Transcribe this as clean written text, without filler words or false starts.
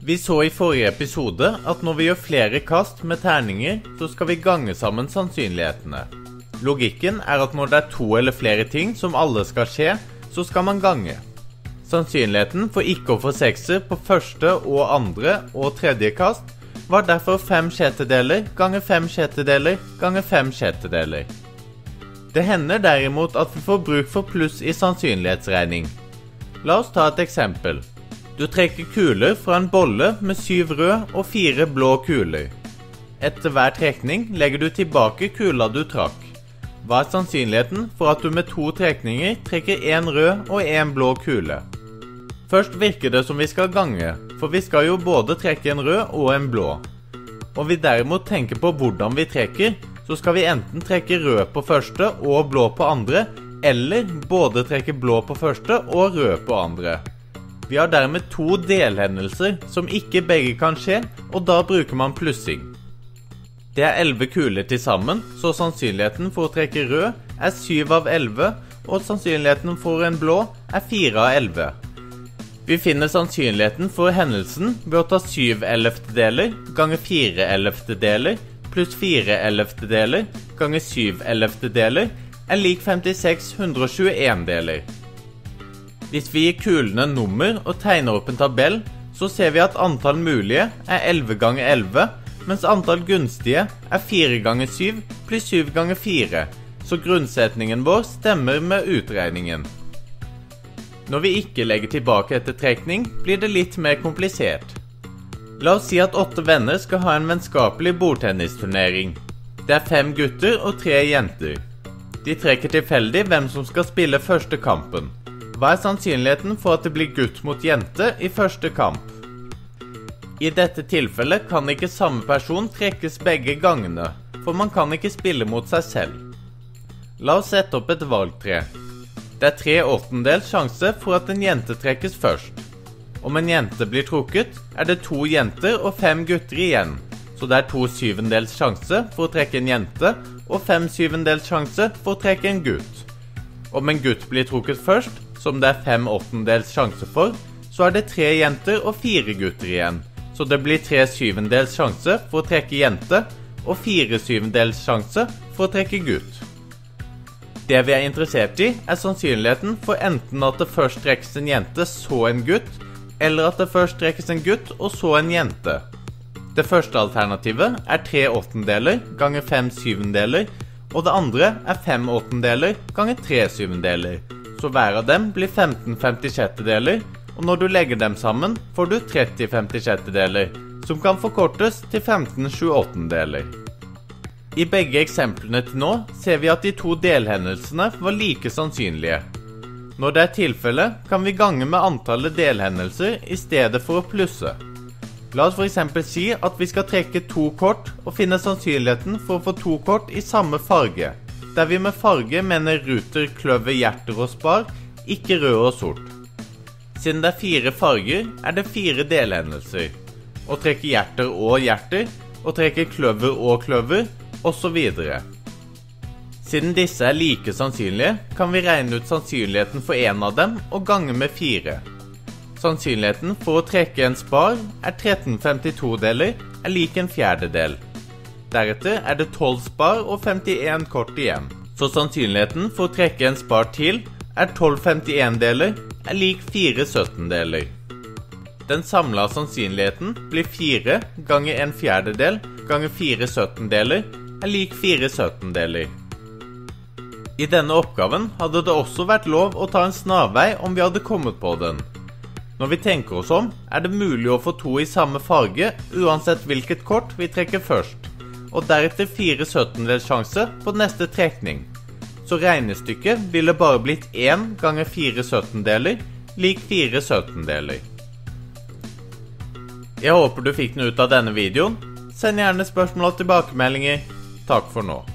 Vi så i forrige episode at når vi gjør flere kast med terninger, så skal vi gange sammen sannsynlighetene. Logikken er at når det er to eller flere ting som alle skal skje, så skal man gange. Sannsynligheten for ikke å få sekser på første og andre og tredje kast var derfor 5/6 ganger 5/6 ganger 5/6. Det hender derimot at vi får bruk for pluss i sannsynlighetsregning. La oss ta et eksempel. Du trekker kuler fra en bolle med 7 røde og 4 blå kuler. Etter hver trekning legger du tilbake kula du trakk. Hva er sannsynligheten for at du med 2 trekninger trekker 1 rød og 1 blå kule? Først virker det som vi skal gange, for vi skal jo både trekke en rød og en blå. Og vi derimot tenker på hvordan vi trekker, så skal vi enten trekke rød på første og blå på andre, eller både trekke blå på første og rød på andre. Vi har dermed 2 delhendelser som ikke begge kan skje, og da bruker man plussing. Det er 11 kuler til sammen, så sannsynligheten for å trekke rød er 7 av 11, og sannsynligheten for en blå er 4 av 11. Vi finner sannsynligheten for hendelsen ved å ta 7/11 ganger 4/11 pluss 4/11 ganger 7/11 er lik 56/121. Hvis vi gir kulene nummer og tegner opp en tabell, så ser vi at antall mulige er 11 ganger 11, mens antall gunstige er 4 ganger 7 pluss 7 ganger 4, så grunnsetningen vår stemmer med utregningen. Når vi ikke legger tilbake etter trekning, blir det litt mer komplisert. La oss si at 8 venner skal ha en vennskapelig bordtennisturnering. Det er 5 gutter og 3 jenter. De trekker tilfeldig hvem som skal spille første kampen. Hva er sannsynligheten for at det blir gutt mot jente i første kamp? I dette tilfellet kan ikke samme person trekkes begge gangene, for man kan ikke spille mot seg selv. La oss sette opp et valgtre. Det er 3/8 sjanse for at en jente trekkes først. Om en jente blir trukket, er det 2 jenter og 5 gutter igjen, så det er 2/7 sjanse for å trekke en jente og 5/7 sjanse for å trekke en gutt. Om en gutt blir trukket først, som det er 5/8 sjanse for, så er det 3 jenter og 4 gutter igjen, så det blir 3/7 sjanse for å trekke jente og 4/7 sjanse for å trekke gutt. Det vi er interessert i er sannsynligheten for enten at det først trekkes en jente, så en gutt, eller at det først trekkes en gutt og så en jente. Det første alternativet er 3/8 ganger 5/7, og det andre er 5/8 ganger 3/7, så hver av dem blir 15/56, og når du legger dem sammen får du 30/56, som kan forkortes til 15/28. I begge eksemplene til nå ser vi at de 2 delhendelsene var like sannsynlige. Når det er tilfelle, kan vi gange med antallet delhendelser i stedet for å plusse. La oss for eksempel si at vi skal trekke 2 kort og finne sannsynligheten for å få 2 kort i samme farge, der vi med farge mener ruter, kløver, hjerter og spar, ikke rød og sort. Siden det er 4 farger, er det 4 delhendelser. Å trekke hjerter og hjerter, å trekke kløver og kløver, og så videre. Siden disse er like sannsynlige, kan vi regne ut sannsynligheten for en av dem og gange med 4. Sannsynligheten for å trekke en spar er 13/52 er lik en fjerdedel. Deretter er det 12 spar og 51 kort igjen. Så sannsynligheten for å trekke en spar til er 12/51 er lik 4/17. Den samlede sannsynligheten blir 4 ganger en fjerdedel ganger 4/17 er lik 4/17. I denne oppgaven hadde det også vært lov å ta en snarvei om vi hadde kommet på den. Når vi tenker oss om, er det mulig å få 2 i samme farge uansett hvilket kort vi trekker først, og deretter 4/17 sjanse på neste trekning. Så regnestykket ville bare blitt 1 ganger 4/17 lik 4/17. Jeg håper du fikk noe ut av denne videoen. Send gjerne spørsmål og tilbakemeldinger. Takk for nå.